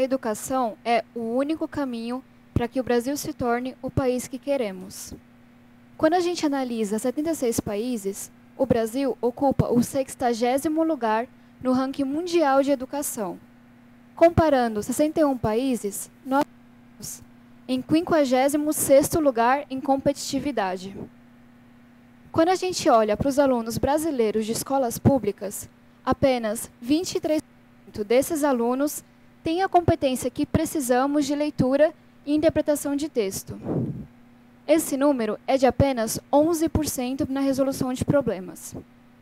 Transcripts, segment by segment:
educação é o único caminho para que o Brasil se torne o país que queremos. Quando a gente analisa 76 países, o Brasil ocupa o 60º lugar no ranking mundial de educação. Comparando 61 países, nós estamos em 56º lugar em competitividade. Quando a gente olha para os alunos brasileiros de escolas públicas, apenas 23% desses alunos têm a competência que precisamos de leitura e interpretação de texto. Esse número é de apenas 11% na resolução de problemas.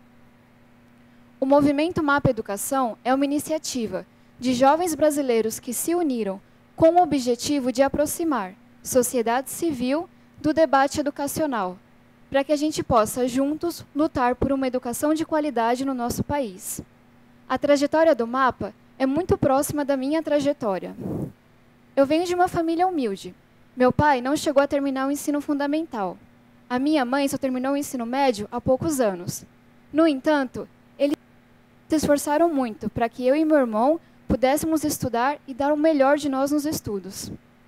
O movimento Mapa Educação é uma iniciativa de jovens brasileiros que se uniram com o objetivo de aproximar sociedade civil do debate educacional, para que a gente possa, juntos, lutar por uma educação de qualidade no nosso país. A trajetória do Mapa é muito próxima da minha trajetória. Eu venho de uma família humilde. Meu pai não chegou a terminar o ensino fundamental. A minha mãe só terminou o ensino médio há poucos anos. No entanto, eles se esforçaram muito para que eu e meu irmão pudéssemos estudar e dar o melhor de nós nos estudos.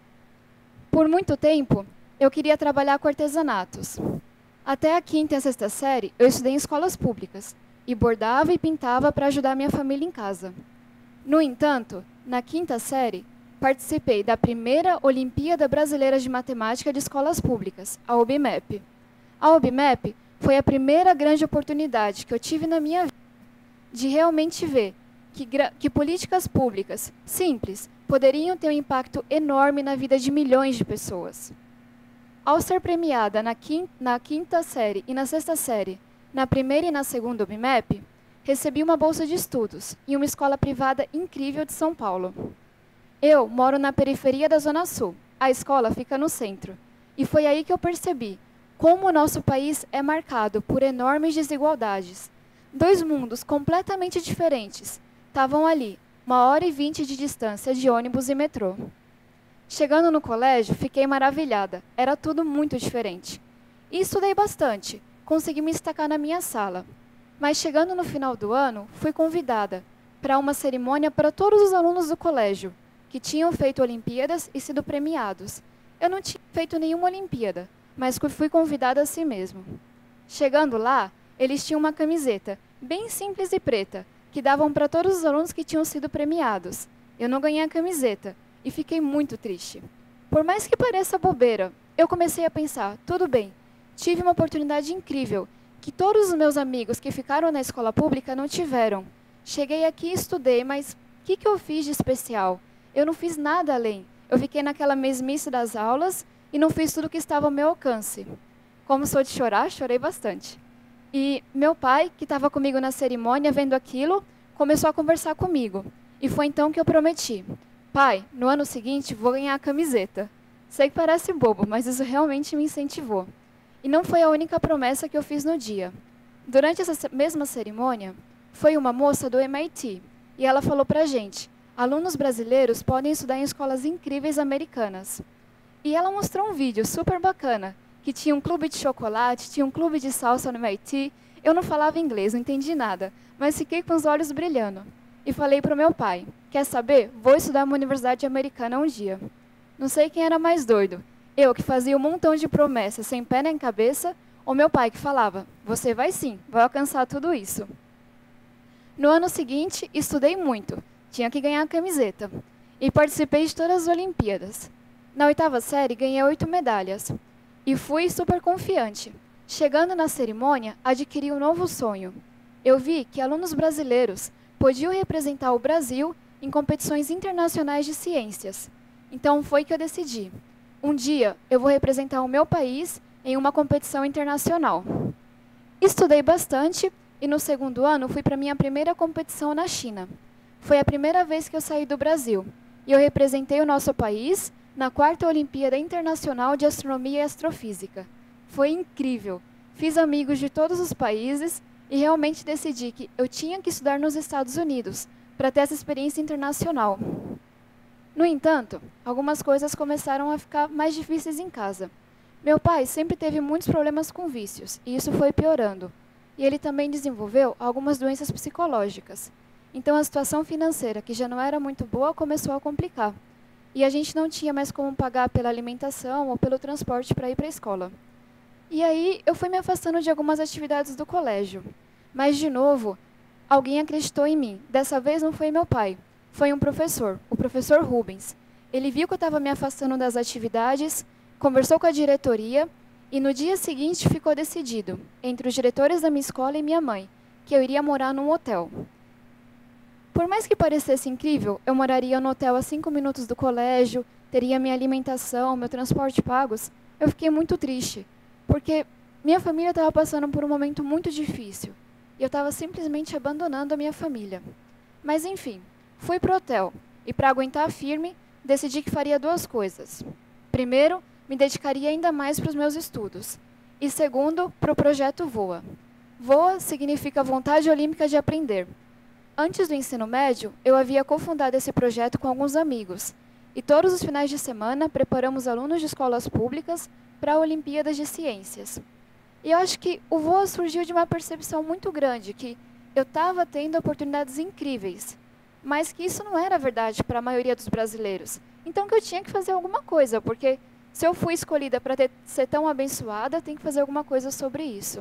Por muito tempo, eu queria trabalhar com artesanatos. Até a 5ª e a 6ª série, eu estudei em escolas públicas e bordava e pintava para ajudar minha família em casa. No entanto, na 5ª série, participei da primeira Olimpíada Brasileira de Matemática de Escolas Públicas, a OBMEP. A OBMEP foi a primeira grande oportunidade que eu tive na minha vida de realmente ver que políticas públicas simples poderiam ter um impacto enorme na vida de milhões de pessoas. Ao ser premiada na 5ª série e na 6ª série, na primeira e na 2ª OBMEP, recebi uma bolsa de estudos em uma escola privada incrível de São Paulo. Eu moro na periferia da Zona Sul, a escola fica no centro, e foi aí que eu percebi como o nosso país é marcado por enormes desigualdades. Dois mundos completamente diferentes estavam ali, 1h20 de distância de ônibus e metrô. Chegando no colégio, fiquei maravilhada. Era tudo muito diferente. E estudei bastante. Consegui me destacar na minha sala. Mas chegando no final do ano, fui convidada para uma cerimônia para todos os alunos do colégio, que tinham feito Olimpíadas e sido premiados. Eu não tinha feito nenhuma Olimpíada, mas fui convidada assim mesmo. Chegando lá, eles tinham uma camiseta, bem simples e preta, que davam para todos os alunos que tinham sido premiados. Eu não ganhei a camiseta. E fiquei muito triste. Por mais que pareça bobeira, eu comecei a pensar, tudo bem, tive uma oportunidade incrível, que todos os meus amigos que ficaram na escola pública não tiveram. Cheguei aqui e estudei, mas o que eu fiz de especial? Eu não fiz nada além. Eu fiquei naquela mesmice das aulas e não fiz tudo o que estava ao meu alcance. Como sou de chorar, chorei bastante. E meu pai, que estava comigo na cerimônia, vendo aquilo, começou a conversar comigo. E foi então que eu prometi. Pai, no ano seguinte vou ganhar a camiseta. Sei que parece bobo, mas isso realmente me incentivou. E não foi a única promessa que eu fiz no dia. Durante essa mesma cerimônia, foi uma moça do MIT, e ela falou pra gente, alunos brasileiros podem estudar em escolas incríveis americanas. E ela mostrou um vídeo super bacana, que tinha um clube de chocolate, tinha um clube de salsa no MIT. Eu não falava inglês, não entendi nada, mas fiquei com os olhos brilhando. E falei para o meu pai, quer saber? Vou estudar uma universidade americana um dia. Não sei quem era mais doido. Eu, que fazia um montão de promessas sem pé nem cabeça, ou meu pai, que falava, você vai sim, vai alcançar tudo isso. No ano seguinte, estudei muito. Tinha que ganhar a camiseta. E participei de todas as Olimpíadas. Na 8ª série, ganhei 8 medalhas. E fui super confiante. Chegando na cerimônia, adquiri um novo sonho. Eu vi que alunos brasileiros podiam representar o Brasil em competições internacionais de ciências. Então foi que eu decidi. Um dia eu vou representar o meu país em uma competição internacional. Estudei bastante e no 2º ano fui para minha primeira competição na China. Foi a primeira vez que eu saí do Brasil e eu representei o nosso país na 4ª Olimpíada Internacional de Astronomia e Astrofísica. Foi incrível. Fiz amigos de todos os países e realmente decidi que eu tinha que estudar nos Estados Unidos para ter essa experiência internacional. No entanto, algumas coisas começaram a ficar mais difíceis em casa. Meu pai sempre teve muitos problemas com vícios, e isso foi piorando. E ele também desenvolveu algumas doenças psicológicas. Então a situação financeira, que já não era muito boa, começou a complicar. E a gente não tinha mais como pagar pela alimentação ou pelo transporte para ir para a escola. E aí eu fui me afastando de algumas atividades do colégio. Mas, de novo, alguém acreditou em mim. Dessa vez não foi meu pai, foi um professor, o professor Rubens. Ele viu que eu estava me afastando das atividades, conversou com a diretoria e no dia seguinte ficou decidido, entre os diretores da minha escola e minha mãe, que eu iria morar num hotel. Por mais que parecesse incrível, eu moraria no hotel a 5 minutos do colégio, teria minha alimentação, meu transporte pagos. Eu fiquei muito triste, porque minha família estava passando por um momento muito difícil e eu estava simplesmente abandonando a minha família. Mas enfim, fui para o hotel e, para aguentar firme, decidi que faria duas coisas. Primeiro, me dedicaria ainda mais para os meus estudos. E segundo, para o projeto VOA. VOA significa vontade olímpica de aprender. Antes do ensino médio, eu havia cofundado esse projeto com alguns amigos. E todos os finais de semana preparamos alunos de escolas públicas para Olimpíadas de Ciências. E eu acho que o VOA surgiu de uma percepção muito grande, que eu estava tendo oportunidades incríveis, mas que isso não era verdade para a maioria dos brasileiros. Então que eu tinha que fazer alguma coisa, porque se eu fui escolhida para ser tão abençoada, tem que fazer alguma coisa sobre isso.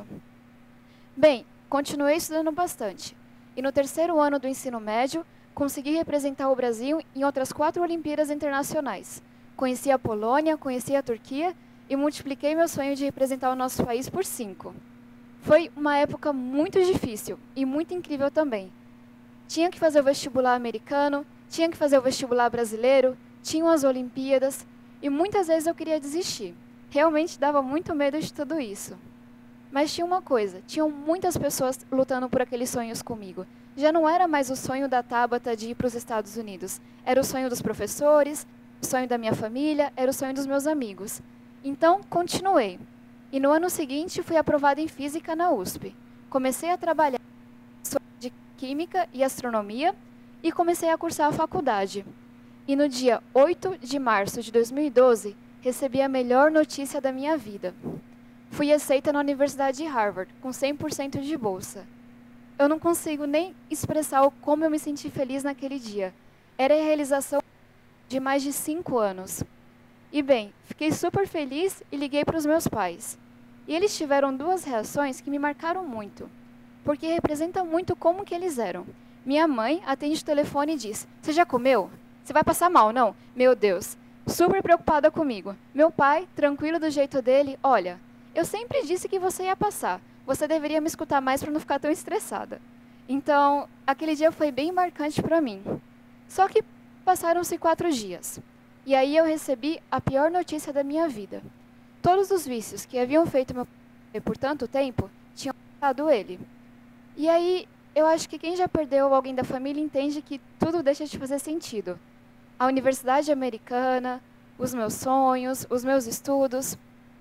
Bem, continuei estudando bastante. E no terceiro ano do ensino médio, consegui representar o Brasil em outras 4 Olimpíadas internacionais. Conheci a Polônia, conheci a Turquia e multipliquei meu sonho de representar o nosso país por 5. Foi uma época muito difícil e muito incrível também. Tinha que fazer o vestibular americano, tinha que fazer o vestibular brasileiro, tinham as Olimpíadas e muitas vezes eu queria desistir. Realmente dava muito medo de tudo isso. Mas tinha uma coisa, tinham muitas pessoas lutando por aqueles sonhos comigo. Já não era mais o sonho da Tabata de ir para os Estados Unidos. Era o sonho dos professores, o sonho da minha família, era o sonho dos meus amigos. Então, continuei. E no ano seguinte, fui aprovada em Física na USP. Comecei a trabalhar de Química e Astronomia e comecei a cursar a faculdade. E no dia 8 de março de 2012, recebi a melhor notícia da minha vida. Fui aceita na Universidade de Harvard, com 100% de bolsa. Eu não consigo nem expressar como eu me senti feliz naquele dia. Era a realização de mais de 5 anos. E bem, fiquei super feliz e liguei para os meus pais. E eles tiveram 2 reações que me marcaram muito, porque representam muito como que eles eram. Minha mãe atende o telefone e diz: "Você já comeu? Você vai passar mal, não?" Meu Deus, super preocupada comigo. Meu pai, tranquilo do jeito dele: "Olha, eu sempre disse que você ia passar. Você deveria me escutar mais para não ficar tão estressada." Então, aquele dia foi bem marcante para mim. Só que passaram-se 4 dias. E aí eu recebi a pior notícia da minha vida. Todos os vícios que haviam feito meu pai por tanto tempo tinham matado ele. E aí, eu acho que quem já perdeu alguém da família entende que tudo deixa de fazer sentido. A universidade americana, os meus sonhos, os meus estudos.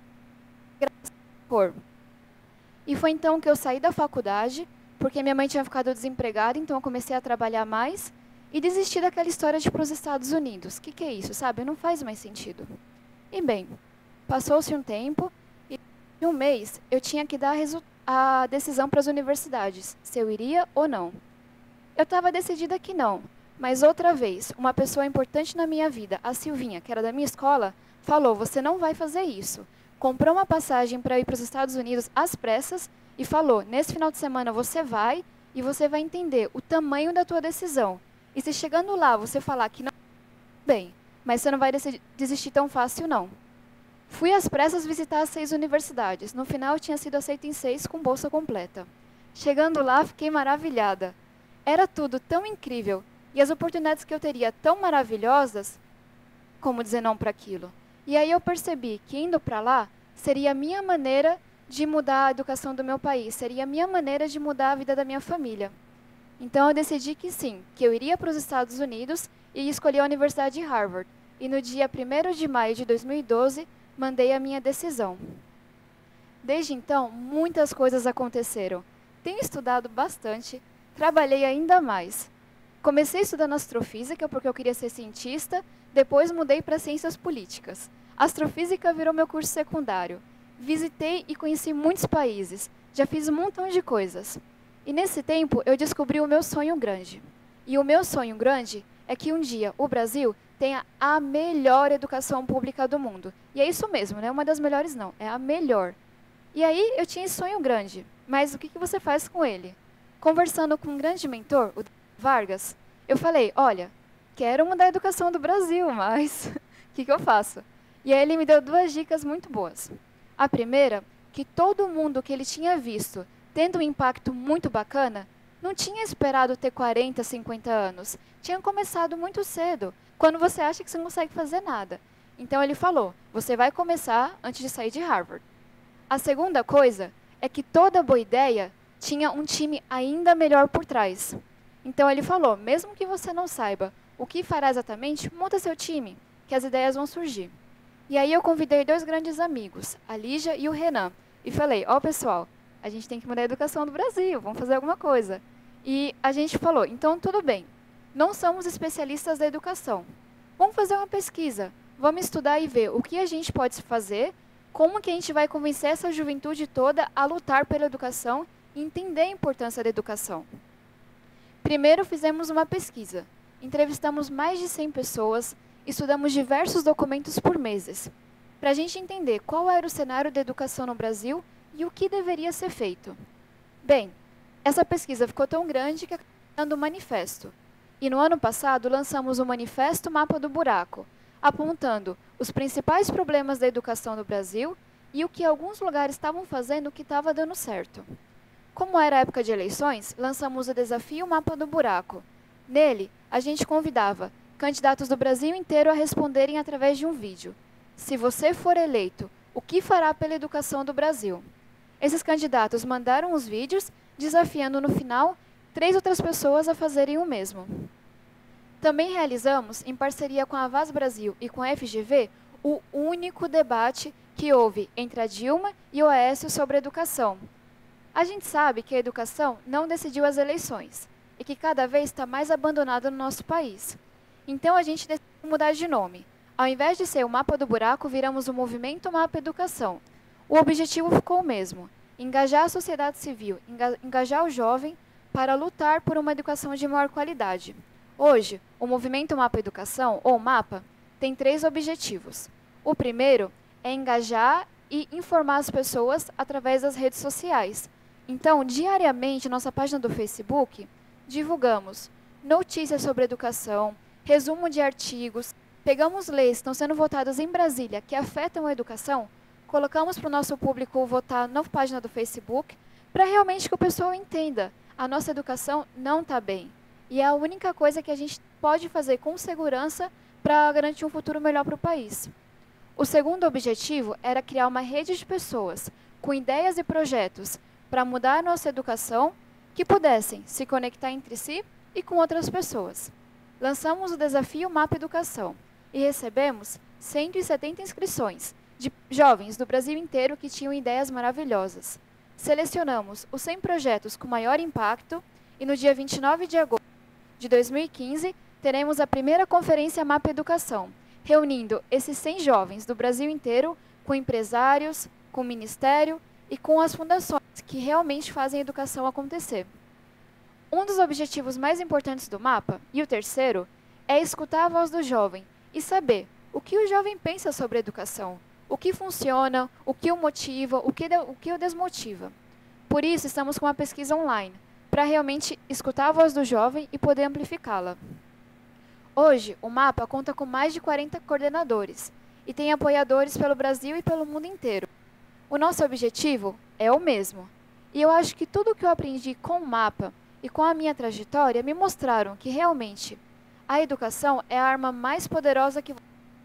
E foi então que eu saí da faculdade, porque minha mãe tinha ficado desempregada, então eu comecei a trabalhar mais e desisti daquela história de ir para os Estados Unidos. O que é isso, sabe? Não faz mais sentido. E bem, passou-se um tempo e em um mês eu tinha que dar a decisão para as universidades, se eu iria ou não. Eu estava decidida que não, mas outra vez, uma pessoa importante na minha vida, a Silvinha, que era da minha escola, falou: "Você não vai fazer isso." Comprou uma passagem para ir para os Estados Unidos às pressas e falou: "Nesse final de semana você vai e você vai entender o tamanho da tua decisão. E se chegando lá você falar que não, bem, mas você não vai desistir tão fácil, não." Fui às pressas visitar as 6 universidades. No final, tinha sido aceita em 6 com bolsa completa. Chegando lá, fiquei maravilhada. Era tudo tão incrível e as oportunidades que eu teria tão maravilhosas, como dizer não para aquilo. E aí eu percebi que indo para lá seria a minha maneira de mudar a educação do meu país, seria a minha maneira de mudar a vida da minha família. Então eu decidi que sim, que eu iria para os Estados Unidos e escolhi a Universidade de Harvard. E no dia 1º de maio de 2012, mandei a minha decisão. Desde então, muitas coisas aconteceram. Tenho estudado bastante, trabalhei ainda mais. Comecei estudando astrofísica porque eu queria ser cientista, depois mudei para ciências políticas. Astrofísica virou meu curso secundário. Visitei e conheci muitos países, já fiz um montão de coisas. E nesse tempo eu descobri o meu sonho grande. E o meu sonho grande é que um dia o Brasil tenha a melhor educação pública do mundo. E é isso mesmo, não é uma das melhores não, é a melhor. E aí eu tinha esse sonho grande, mas o que você faz com ele? Conversando com um grande mentor, o Vargas, eu falei, olha, quero mudar a educação do Brasil, mas o que eu faço? E aí ele me deu duas dicas muito boas. A primeira, que todo mundo que ele tinha visto tendo um impacto muito bacana, não tinha esperado ter 40, 50 anos. Tinha começado muito cedo, quando você acha que você não consegue fazer nada. Então ele falou, você vai começar antes de sair de Harvard. A segunda coisa é que toda boa ideia tinha um time ainda melhor por trás. Então ele falou, mesmo que você não saiba o que fará exatamente, monta seu time, que as ideias vão surgir. E aí eu convidei dois grandes amigos, a Lígia e o Renan, e falei, ó pessoal, a gente tem que mudar a educação do Brasil, vamos fazer alguma coisa. E a gente falou, então tudo bem, não somos especialistas da educação, vamos fazer uma pesquisa, vamos estudar e ver o que a gente pode fazer, como que a gente vai convencer essa juventude toda a lutar pela educação e entender a importância da educação. Primeiro fizemos uma pesquisa, entrevistamos mais de 100 pessoas, estudamos diversos documentos por meses, para a gente entender qual era o cenário da educação no Brasil e o que deveria ser feito. Bem, essa pesquisa ficou tão grande que acabou dando um manifesto. E no ano passado lançamos o Manifesto Mapa do Buraco, apontando os principais problemas da educação no Brasil e o que alguns lugares estavam fazendo que estava dando certo. Como era época de eleições, lançamos o desafio Mapa do Buraco. Nele, a gente convidava candidatos do Brasil inteiro a responderem através de um vídeo. Se você for eleito, o que fará pela educação do Brasil? Esses candidatos mandaram os vídeos, desafiando no final 3 outras pessoas a fazerem o mesmo. Também realizamos, em parceria com a Vaz Brasil e com a FGV, o único debate que houve entre a Dilma e o Aécio sobre educação. A gente sabe que a educação não decidiu as eleições e que cada vez está mais abandonada no nosso país. Então a gente decidiu mudar de nome. Ao invés de ser o Mapa do Buraco, viramos o Movimento Mapa Educação. O objetivo ficou o mesmo, engajar a sociedade civil, engajar o jovem para lutar por uma educação de maior qualidade. Hoje, o Movimento Mapa Educação, ou MAPA, tem 3 objetivos. O primeiro é engajar e informar as pessoas através das redes sociais. Então, diariamente, na nossa página do Facebook, divulgamos notícias sobre educação, resumo de artigos, pegamos leis que estão sendo votadas em Brasília que afetam a educação, colocamos para o nosso público votar na página do Facebook, para realmente que o pessoal entenda, a nossa educação não está bem. E é a única coisa que a gente pode fazer com segurança para garantir um futuro melhor para o país. O segundo objetivo era criar uma rede de pessoas com ideias e projetos para mudar a nossa educação que pudessem se conectar entre si e com outras pessoas. Lançamos o desafio Mapa Educação e recebemos 170 inscrições de jovens do Brasil inteiro que tinham ideias maravilhosas. Selecionamos os 100 projetos com maior impacto e no dia 29 de agosto de 2015 teremos a primeira conferência Mapa Educação, reunindo esses 100 jovens do Brasil inteiro com empresários, com o Ministério e com as fundações que realmente fazem a educação acontecer. Um dos objetivos mais importantes do MAPA, e o terceiro, é escutar a voz do jovem e saber o que o jovem pensa sobre a educação, o que funciona, o que o motiva, o que o desmotiva. Por isso, estamos com uma pesquisa online, para realmente escutar a voz do jovem e poder amplificá-la. Hoje, o MAPA conta com mais de 40 coordenadores e tem apoiadores pelo Brasil e pelo mundo inteiro. O nosso objetivo é o mesmo. E eu acho que tudo o que eu aprendi com o MAPA e com a minha trajetória me mostraram que realmente a educação é a arma mais poderosa que...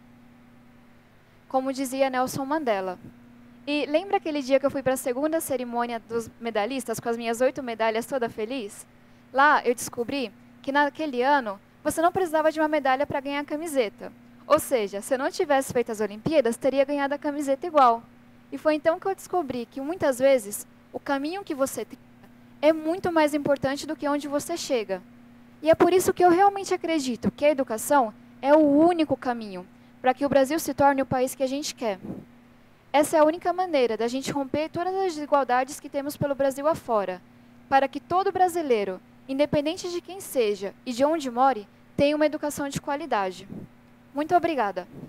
Como dizia Nelson Mandela. E lembra aquele dia que eu fui para a segunda cerimônia dos medalhistas com as minhas 8 medalhas toda feliz? Lá eu descobri que naquele ano você não precisava de uma medalha para ganhar a camiseta. Ou seja, se eu não tivesse feito as Olimpíadas, teria ganhado a camiseta igual. E foi então que eu descobri que muitas vezes o caminho que você trilha é muito mais importante do que onde você chega. E é por isso que eu realmente acredito que a educação é o único caminho para que o Brasil se torne o país que a gente quer. Essa é a única maneira da gente romper todas as desigualdades que temos pelo Brasil afora, para que todo brasileiro independente de quem seja e de onde more, tenha uma educação de qualidade. Muito obrigada!